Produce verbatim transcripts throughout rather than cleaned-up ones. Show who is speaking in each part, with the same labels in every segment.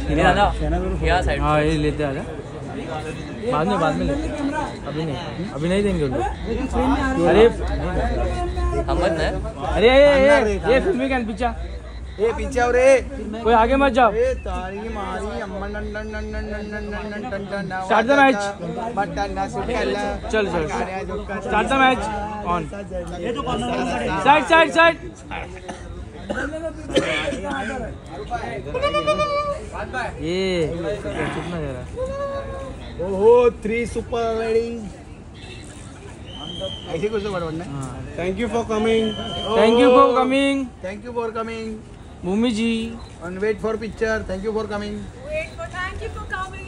Speaker 1: इधर आना क्या साइड।
Speaker 2: हाँ ये लेते आ जा, बाद में बाद में लेते, अभी नहीं, अभी नहीं देंगे लोग। अरे
Speaker 1: हमद ना
Speaker 2: अरे ये ये ये फिल्मी कैन पीछा
Speaker 3: ए पीछे और ए
Speaker 2: कोई आगे मत जाओ।
Speaker 3: ए तारी मारी अम्मा नन नन नन नन नन नन नन नन नन
Speaker 2: स्टार्ट द मैच।
Speaker 3: बटन ना सुकेला
Speaker 2: चल चल start the match on. Side side side ये कितना जा रहा है।
Speaker 3: ओहो थ्री सुपर रेडी ऐसे कुछ बड़वड़ना। Thank you for coming,
Speaker 2: thank you for coming,
Speaker 3: thank you for coming
Speaker 2: Bhumi ji.
Speaker 3: and wait for picture, thank you for coming,
Speaker 4: Wait for thank you for coming.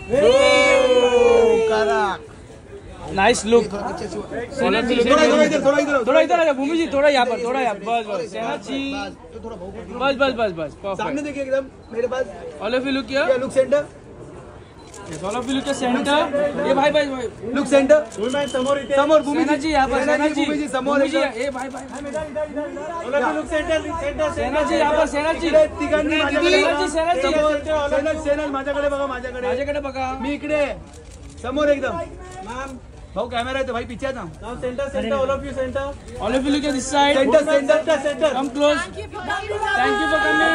Speaker 3: करा
Speaker 2: नाइस लुक।
Speaker 3: थोड़ा पीछे से
Speaker 2: थोड़ा
Speaker 3: थोड़ा इधर थोड़ा इधर
Speaker 2: थोड़ा इधर आ जा भूमि जी, थोड़ा यहाँ पर, थोड़ा यहाँ बस बस सेना जी,
Speaker 3: तो थोड़ा बहुत
Speaker 2: बस बस बस बस
Speaker 3: सामने
Speaker 2: परफेक्ट।
Speaker 3: देखिए एकदम मेरे पास
Speaker 2: ऑल ऑफ यू लुक
Speaker 3: क्या
Speaker 2: here,
Speaker 3: look centre
Speaker 2: all of you look centre. ये भाई भाई भाई
Speaker 3: लुक सेंटर समोर इथे समोर भूमी
Speaker 2: सेना जी यहाँ पर, सेना जी
Speaker 3: भूमी जी समोर
Speaker 2: भूमी जी,
Speaker 3: एकदम
Speaker 2: ए भाई भाई
Speaker 3: लुक सेंटर सेंटर
Speaker 2: सेना जी यहाँ पर, सेना जी
Speaker 3: तिघांनी
Speaker 2: सेना जी, सेना जी
Speaker 3: सेना सेना माझ्याकडे बघा माझ्याकडे
Speaker 2: माझ्याकडे बघा।
Speaker 3: मी इकडे समोर एकदम भाऊ कॅमेरा आहे तो भाई पीछे ना centre centre all of you centre
Speaker 2: all of you look at this side,
Speaker 3: centre centre centre
Speaker 2: come close,
Speaker 4: Thank you for coming.
Speaker 2: Thank you for coming.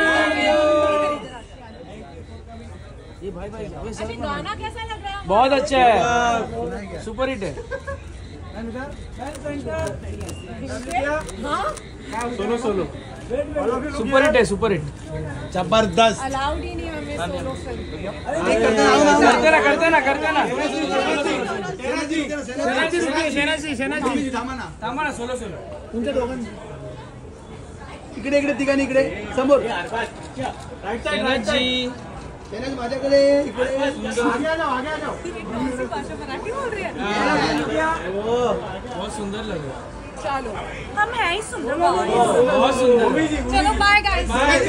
Speaker 2: ये भाई भाई
Speaker 4: अभी गाना कैसा लग रहा है?
Speaker 2: बहुत अच्छा है, सुपर हिट है।
Speaker 4: हाँ?
Speaker 2: सोलो सोलो सुपर हिट है, सुपर हिट
Speaker 3: जबरदस्त
Speaker 4: Allowed ही नहीं हमें सोलो फिल्म।
Speaker 2: करते ना करते ना करते ना।
Speaker 3: सेना जी
Speaker 2: सेना जी सेना जी सेना जी
Speaker 3: थांबा ना
Speaker 2: थांबा ना, सोलो सोलो
Speaker 3: तुमच्या दोघांनी इकडे इकडे तिघांनी इकडे समोर
Speaker 2: सेना जी।
Speaker 3: सेना जी माझ्याकडे इकडे
Speaker 4: कौन सी भाषा मराठी बोल रही है?
Speaker 2: बहुत सुंदर लग रहा है,
Speaker 4: चलो हम है ही सुंदर बहुत
Speaker 2: बहुत सुंदर।
Speaker 4: चलो बाय गाइस।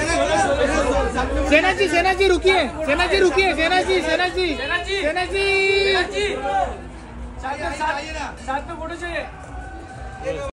Speaker 2: सेना जी सेना जी रुकिए, सेना जी रुकिए, सेना जी सेना जी सेना जी सेना जी साथ में फोटो चाहिए।